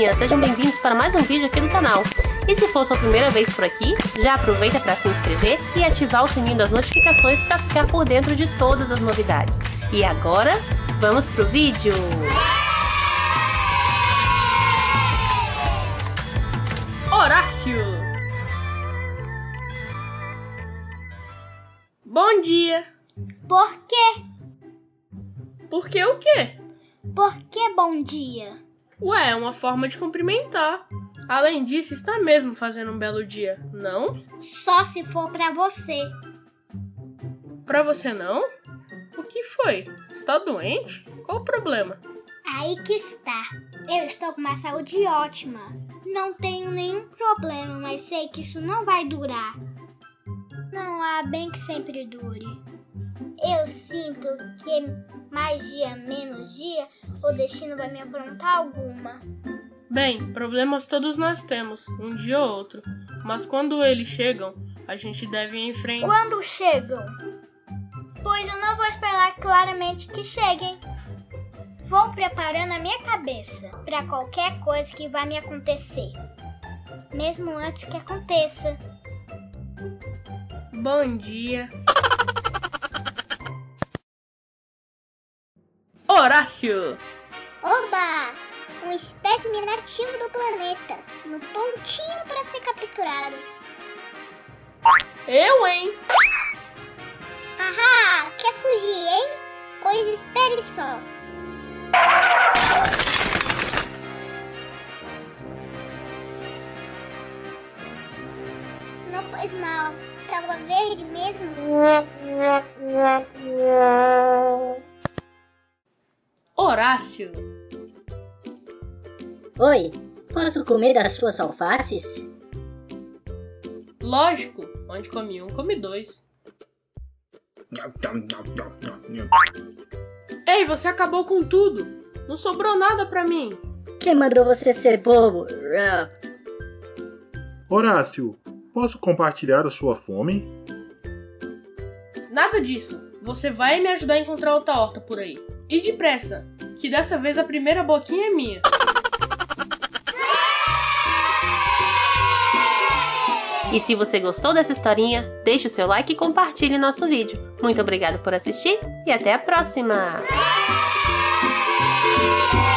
galerinha, sejam bem-vindos para mais um vídeo aqui do canal. E se for sua primeira vez por aqui, já aproveita para se inscrever e ativar o sininho das notificações para ficar por dentro de todas as novidades. E agora, vamos pro vídeo! Horácio! Bom dia! Por quê? Por que o quê? Por que bom dia? Ué, é uma forma de cumprimentar. Além disso, está mesmo fazendo um belo dia, não? Só se for pra você. Pra você não? O que foi? Está doente? Qual o problema? Aí que está. Eu estou com uma saúde ótima. Não tenho nenhum problema, mas sei que isso não vai durar. Não há bem que sempre dure. Eu sinto que mais dia, menos dia, o destino vai me aprontar alguma. Bem, problemas todos nós temos, um dia ou outro. Mas quando eles chegam, a gente deve enfrentar. Quando chegam? Pois eu não vou esperar claramente que cheguem. Vou preparando a minha cabeça para qualquer coisa que vai me acontecer. Mesmo antes que aconteça. Bom dia. Horácio! Oba! Um espécime nativo do planeta, no pontinho para ser capturado. Eu, hein? Ahá! Quer fugir, hein? Pois espere só. Não faz mal, estava verde mesmo. Horácio! Oi, posso comer das suas alfaces? Lógico, onde come um, come dois. Ei, você acabou com tudo! Não sobrou nada pra mim! Quem mandou você ser bobo? Horácio, posso compartilhar a sua fome? Nada disso! Você vai me ajudar a encontrar outra horta por aí. E depressa, que dessa vez a primeira boquinha é minha. E se você gostou dessa historinha, deixe o seu like e compartilhe nosso vídeo. Muito obrigada por assistir e até a próxima!